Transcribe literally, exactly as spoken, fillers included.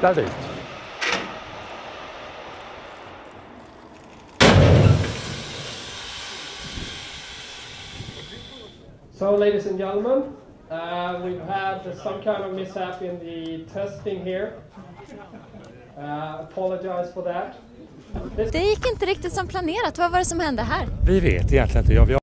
siktar dit. So, ladies and gentlemen, uh, we've had some kind of mishap in the testing here. Uh, apologize for that. Det gick inte riktigt som planerat. Vad var det som hände här? Vi vet egentligen inte. Jag